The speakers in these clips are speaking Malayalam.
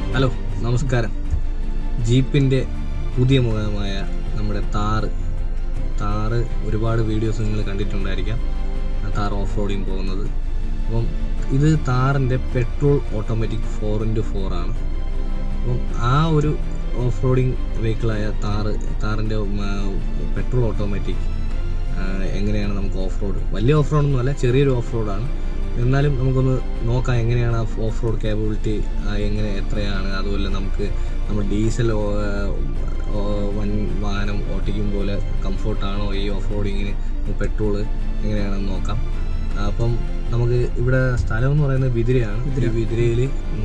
ഹലോ നമസ്കാരം. ജീപ്പിൻ്റെ പുതിയ മുഖമായ നമ്മുടെ താർ ഒരുപാട് വീഡിയോസ് നിങ്ങൾ കണ്ടിട്ടുണ്ടായിരിക്കാം. താർ ഓഫ് റോഡിങ് പോകുന്നത്. അപ്പം ഇത് താറിൻ്റെ പെട്രോൾ ഓട്ടോമാറ്റിക് 4x4 ആണ്. അപ്പം ആ ഒരു ഓഫ് റോഡിങ് വെഹിക്കിളായ താറിൻ്റെ പെട്രോൾ ഓട്ടോമാറ്റിക് എങ്ങനെയാണ് നമുക്ക് ഓഫ് റോഡ്, വലിയ ഓഫ് റോഡൊന്നുമല്ല, ചെറിയൊരു ഓഫ് റോഡാണ്. എന്നാലും നമുക്കൊന്ന് നോക്കാം എങ്ങനെയാണ് ആ ഓഫ് റോഡ് കേപ്പബിലിറ്റി എത്രയാണ്. അതുപോലെ നമ്മൾ ഡീസൽ വാഹനം ഓട്ടിക്കും പോലെ കംഫോർട്ടാണോ ഈ ഓഫ് റോഡിങ്ങിന് പെട്രോള് എങ്ങനെയാണെന്ന് നോക്കാം. അപ്പം നമുക്ക് ഇവിടെ സ്ഥലം എന്ന് പറയുന്നത് ബിദിരയാണ്. ബിദിരയിൽ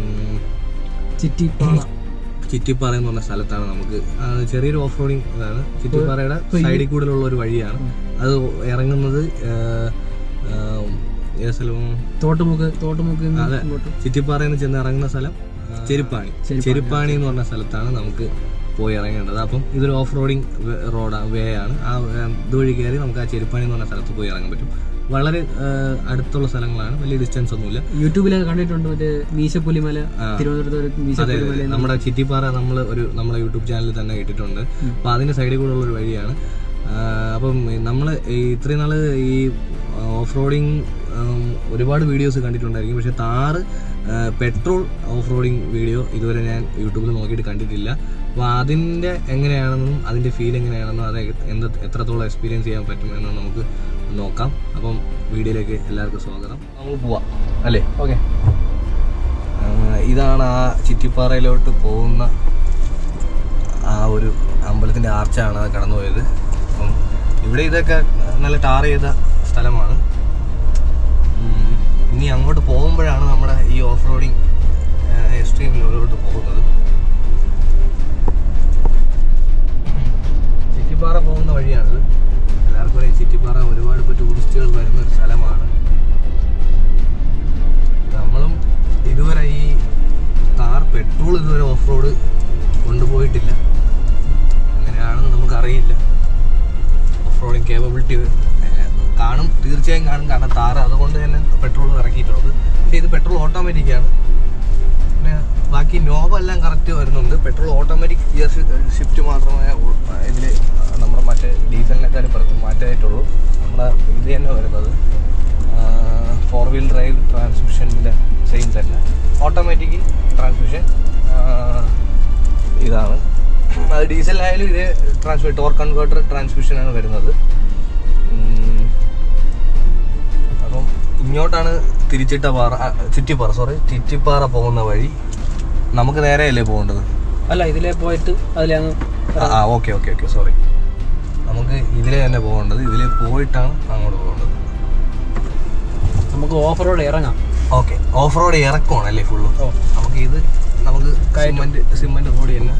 ചിറ്റിപ്പാറ എന്ന് പറഞ്ഞ സ്ഥലത്താണ് നമുക്ക് ചെറിയൊരു ഓഫ് റോഡിങ് ഇതാണ്. ചിറ്റിപ്പാറയുടെ സൈഡിൽ കൂടെയുള്ള ഒരു വഴിയാണ്. അത് ഇറങ്ങുന്നത് തോട്ടുമുക്ക്. അതെ, ചിറ്റിപ്പാറയിൽ നിന്ന് ചെന്ന് ഇറങ്ങുന്ന സ്ഥലം ചെരുപ്പാണി എന്ന് പറഞ്ഞ സ്ഥലത്താണ് നമുക്ക് പോയി ഇറങ്ങേണ്ടത്. അപ്പം ഇതൊരു ഓഫ് റോഡിങ് വേ ആണ്. ആ ഇതുവഴി കയറി നമുക്ക് ആ ചെരുപ്പാണി എന്ന് പറഞ്ഞ സ്ഥലത്ത് പോയി ഇറങ്ങാൻ പറ്റും. വളരെ അടുത്തുള്ള സ്ഥലങ്ങളാണ്, വലിയ ഡിസ്റ്റൻസ് ഒന്നുമില്ല. യൂട്യൂബിലൊക്കെ കണ്ടിട്ടുണ്ട്, മറ്റേ മീശപ്പുലിമല, തിരുവനന്തപുരത്ത് നമ്മുടെ ചിറ്റിപ്പാറ നമ്മളെ യൂട്യൂബ് ചാനലിൽ തന്നെ ഇട്ടിട്ടുണ്ട്. അപ്പൊ അതിന്റെ സൈഡിൽ കൂടെ ഉള്ള ഒരു വഴിയാണ്. അപ്പം നമ്മൾ ഇത്രയും നാള് ഈ ഓഫ് റോഡിങ് ഒരുപാട് വീഡിയോസ് കണ്ടിട്ടുണ്ടായിരിക്കും. പക്ഷെ Thar petrol off roading video ഇതുവരെ ഞാൻ യൂട്യൂബിൽ നോക്കിയിട്ട് കണ്ടിട്ടില്ല. അപ്പോൾ അതിൻ്റെ എങ്ങനെയാണെന്നും അതിൻ്റെ ഫീൽ എങ്ങനെയാണെന്നും അത് എത്രത്തോളം എക്സ്പീരിയൻസ് ചെയ്യാൻ പറ്റുമെന്ന് നമുക്ക് നോക്കാം. അപ്പം വീഡിയോയിലേക്ക് എല്ലാവർക്കും സ്വാഗതം. നമുക്ക് പോവാം അല്ലേ? ഓക്കെ. ഇതാണ് ആ ചിറ്റിപ്പാറയിലോട്ട് പോകുന്ന ആ ഒരു അമ്പലത്തിൻ്റെ ആർച്ചാണ് കടന്നുപോയത്. അപ്പം ഇവിടെ ഇതൊക്കെ നല്ല ടാർ ചെയ്ത സ്ഥലമാണ്. ഇനി അങ്ങോട്ട് പോകുമ്പോഴാണ് നമ്മുടെ ഈ ഓഫ് റോഡിങ് എക്സ്ട്രീം ലെവലിലോട്ട് പോകുന്നത്. ചിറ്റിപ്പാറ പോകുന്ന വഴിയാണിത്. എല്ലാവർക്കും അറിയാം, ചിറ്റിപ്പാറ ഒരുപാട് ടൂറിസ്റ്റുകൾ വരുന്ന ഒരു സ്ഥലമാണ്. നമ്മളും ഇതുവരെ ഈ താർ പെട്രോൾ ഇതുവരെ ഓഫ് റോഡ് കൊണ്ടുപോയിട്ടില്ല. എങ്ങനെയാണെന്ന് നമുക്കറിയില്ല. ഓഫ് റോഡിങ് കേപ്പബിലിറ്റി തീർച്ചയായും കാണും. കാരണം താർ അതുകൊണ്ട് തന്നെ പെട്രോൾ ഇറക്കിയിട്ടുള്ളത്. പക്ഷേ ഇത് പെട്രോൾ ഓട്ടോമാറ്റിക്കാണ്. പിന്നെ ബാക്കി നോബെല്ലാം കറക്റ്റ് വരുന്നുണ്ട്. പെട്രോൾ ഓട്ടോമാറ്റിക് ഗിയർ ഷിഫ്റ്റ് മാത്രമേ ഇതിൽ നമ്മുടെ മറ്റേ ഡീസലിനേക്കാളും പുറത്ത് മാറ്റായിട്ടുള്ളൂ. നമ്മുടെ ഇത് തന്നെ വരുന്നത് 4 വീൽ ഡ്രൈവ് ട്രാൻസ്മിഷൻ്റെ സെയിം തന്നെ ഓട്ടോമാറ്റിക് ട്രാൻസ്മിഷൻ ഇതാണ്. അത് ഡീസലിനായാലും ഇതേ ടോർക്ക് കൺവേർട്ടർ ട്രാൻസ്മിഷനാണ് വരുന്നത്. അപ്പം ഇങ്ങോട്ടാണ് ചിറ്റിപ്പാറ പോകുന്ന വഴി. നമുക്ക് നേരെയല്ലേ പോകേണ്ടത്? അല്ല, ഇതിലേ പോയിട്ട് അതിലങ്ങ് ഓക്കെ സോറി. നമുക്ക് ഇതിലേ തന്നെ പോകേണ്ടത്. ഇതിലേ പോയിട്ടാണ് അങ്ങോട്ട് പോകേണ്ടത്. നമുക്ക് ഓഫ് റോഡ് ഇറങ്ങാം. ഓക്കെ, ഓഫ് റോഡ് ഇറക്കുവാണല്ലേ ഫുള്ള്. നമുക്ക് സിമെന്റ് റോഡ് തന്നെ.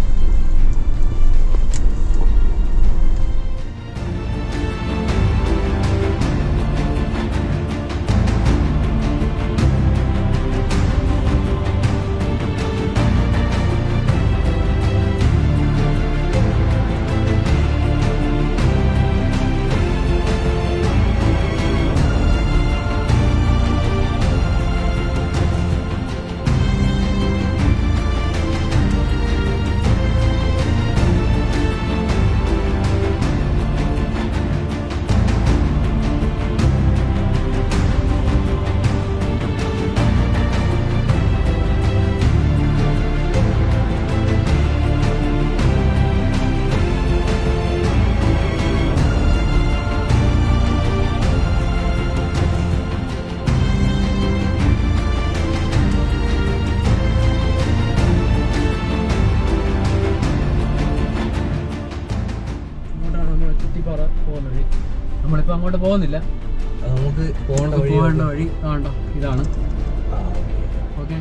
നമ്മളിപ്പോ അങ്ങോട്ട് പോകുന്നില്ല. നമുക്ക് പോകേണ്ട വഴി കാണണ്ട, ഇതാണ്. ഓക്കെ.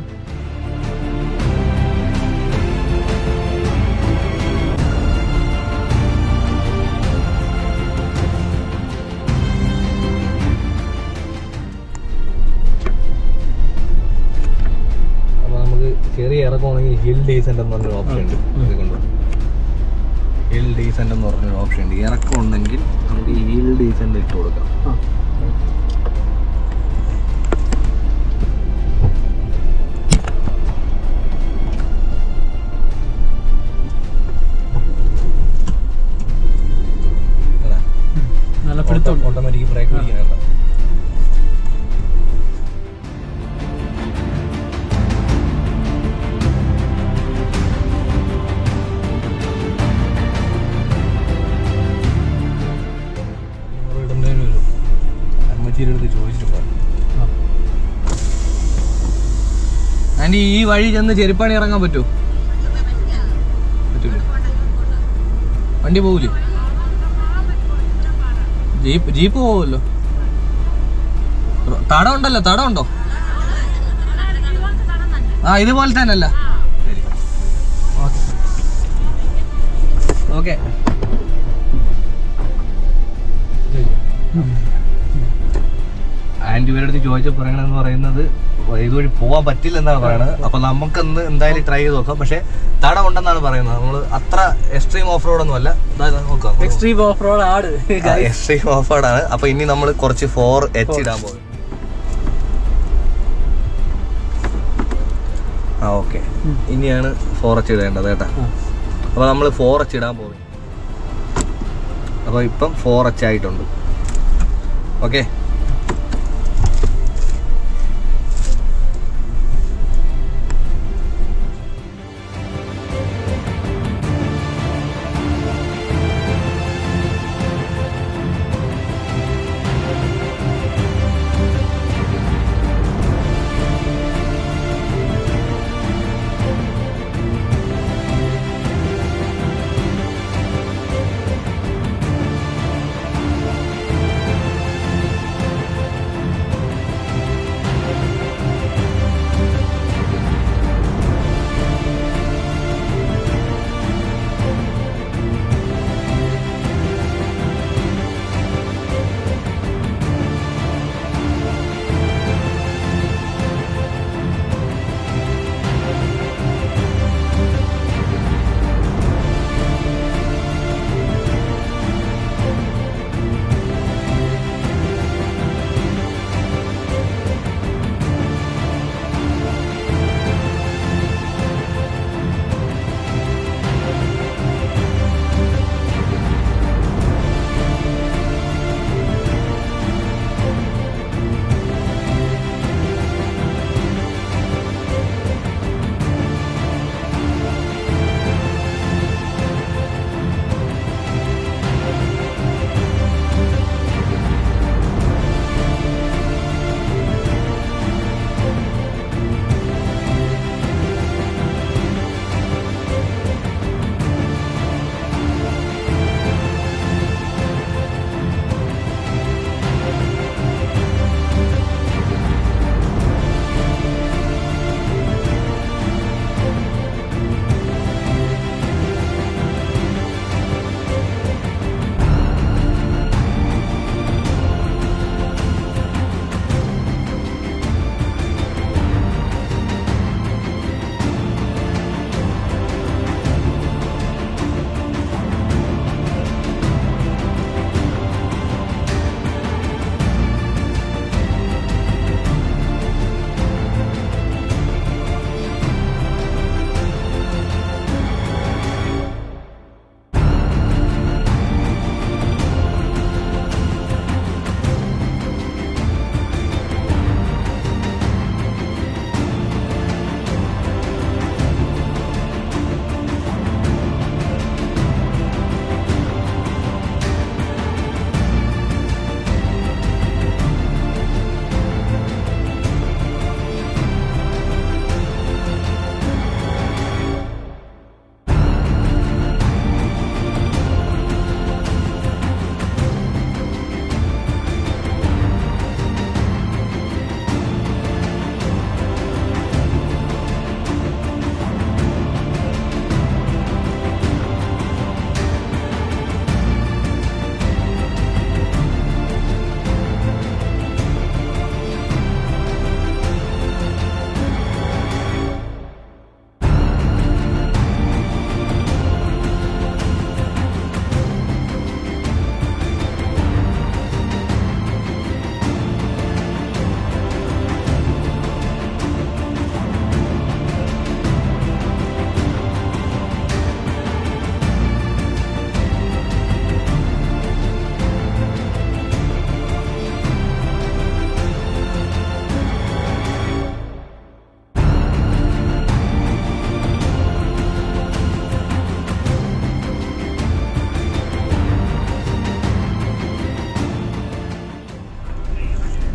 അപ്പൊ നമുക്ക് ചെറിയ ഇറക്കമാണെങ്കിൽ ഹിൽ ഡീസന്റ് എന്ന് പറഞ്ഞൊരു ഓപ്ഷൻ ഉണ്ട്. ഇതുകൊണ്ട് ഹിൽ ഡീസന്റ് എന്ന് പറഞ്ഞൊരു ഓപ്ഷൻ ഉണ്ട്. ഇറക്കം ഉണ്ടെങ്കിൽ നമുക്ക് ഈ ഹിൽ ഡീസന്റ് ഇട്ട് കൊടുക്കാം. ബ്രേക്ക് പിടിക്കാനുണ്ട്. അമ്മച്ചീരെ അടുത്ത് ചോദിച്ചിട്ട് ആൻറ്റി ഈ വഴി ചെന്ന് ചെരുപ്പാണി ഇറങ്ങാൻ പറ്റുമോ? പറ്റൂല. വണ്ടി പോകൂലേ? ജീപ്പ് പോവുമല്ലോ. തടം ഉണ്ടല്ലോ, തടം ഉണ്ടോ? ആ ഇതുപോലെ തന്നെ അല്ല. ഓക്കെ ആൻറ്റി ഇവരുടെ അടുത്ത് ചോദിച്ചപ്പോൾ പറയണെന്ന് പറയുന്നത് ഇതുവഴി പോവാൻ പറ്റില്ലെന്നാണ് പറയുന്നത്. അപ്പൊ നമുക്കൊന്ന് എന്തായാലും ട്രൈ ചെയ്ത് നോക്കാം. പക്ഷെ തടം ഉണ്ടെന്നാണ് പറയുന്നത്. നമ്മള് അത്ര എക്സ്ട്രീം ഓഫ് റോഡ് ഒന്നും അല്ല. നോക്കാം, എക്സ്ട്രീം ഓഫ് റോഡ് ആണ്. എക്സ്ട്രീം ഓഫ് റോഡ് ആണ്. അപ്പൊ ഇനി നമ്മൾ കുറച്ച് 4H ഇടാൻ പോകും. ആ ഓക്കെ, ഇനിയാണ് 4H ഇടേണ്ടത് കേട്ടാ. അപ്പൊ നമ്മൾ 4H ഇടാൻ പോകും. അപ്പൊ ഇപ്പം 4H ആയിട്ടുണ്ട്. ഓക്കെ,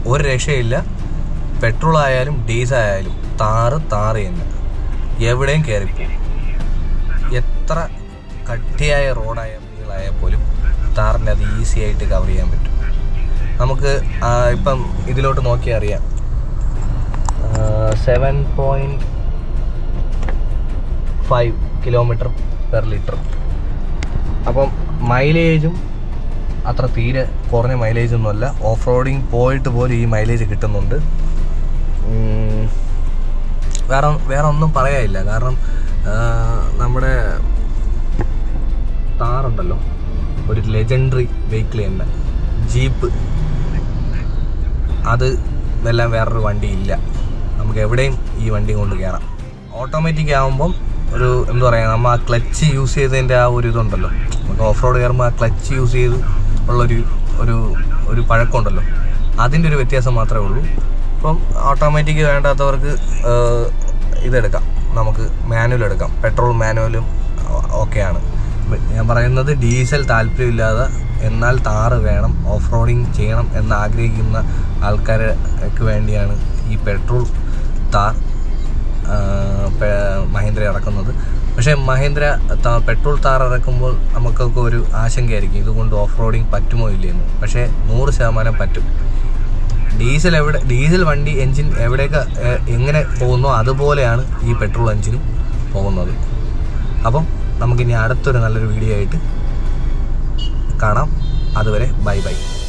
ഒരു രക്ഷയില്ല. പെട്രോൾ ആയാലും ഡീസൽ ആയാലും താറ് തന്നെ, എവിടെയും കയറിപ്പോകും. എത്ര കട്ടിയായ റോഡായാൽ പോലും താറിൻ്റെ അത് ഈസി ആയിട്ട് കവർ ചെയ്യാൻ പറ്റും. നമുക്ക് ഇപ്പം ഇതിലോട്ട് നോക്കിയാൽ അറിയാം, 7.5 km/ലിറ്റർ. അപ്പം മൈലേജും അത്ര തീരെ കുറഞ്ഞ മൈലേജൊന്നുമല്ല. ഓഫ് റോഡിങ് പോയിട്ട് പോലും ഈ മൈലേജ് കിട്ടുന്നുണ്ട്. വേറെ ഒന്നും പറയാനില്ല. കാരണം നമ്മുടെ താറുണ്ടല്ലോ, ഒരു ലെജൻഡറി വെഹിക്കിൾ തന്നെ, ജീപ്പ്. അത് എല്ലാം വേറൊരു വണ്ടിയില്ല. നമുക്ക് എവിടെയും ഈ വണ്ടി കൊണ്ട് കയറാം. ഓട്ടോമാറ്റിക് ആകുമ്പം ഒരു എന്താ പറയുക, നമ്മൾ ആ ക്ലച്ച് യൂസ് ചെയ്തതിൻ്റെ ആ ഒരു ഇതുണ്ടല്ലോ, നമുക്ക് ഓഫ് റോഡ് കയറുമ്പോൾ ആ ക്ലച്ച് യൂസ് ചെയ്ത് ഉള്ളൊരു ഒരു പഴക്കമുണ്ടല്ലോ, അതിൻ്റെ ഒരു വ്യത്യാസം മാത്രമേ ഉള്ളൂ. ഇപ്പം ഓട്ടോമാറ്റിക് വേണ്ടാത്തവർക്ക് ഇതെടുക്കാം, നമുക്ക് മാനുവൽ എടുക്കാം. പെട്രോൾ മാനുവലും ഓക്കെയാണ്. ഞാൻ പറയുന്നത് ഡീസൽ താല്പര്യമില്ലാതെ എന്നാൽ താറ് വേണം, ഓഫ് റോഡിങ് ചെയ്യണം എന്ന് ആഗ്രഹിക്കുന്ന ആൾക്കാർക്ക് വേണ്ടിയാണ് ഈ പെട്രോൾ താർ മഹീന്ദ്ര ഇറക്കുന്നത്. പക്ഷേ മഹീന്ദ്ര പെട്രോൾ താർ ഇറക്കുമ്പോൾ നമുക്കൊക്കെ ഒരു ആശങ്കയായിരിക്കും, ഇതുകൊണ്ട് ഓഫ് റോഡിങ് പറ്റുമോ ഇല്ലയെന്ന്. പക്ഷേ 100% പറ്റും. ഡീസൽ വണ്ടി എൻജിൻ എവിടെയൊക്കെ എങ്ങനെ പോകുന്നോ അതുപോലെയാണ് ഈ പെട്രോൾ എൻജിനും പോകുന്നത്. അപ്പം നമുക്കിനി അടുത്തൊരു നല്ലൊരു വീഡിയോ ആയിട്ട് കാണാം. അതുവരെ ബൈ.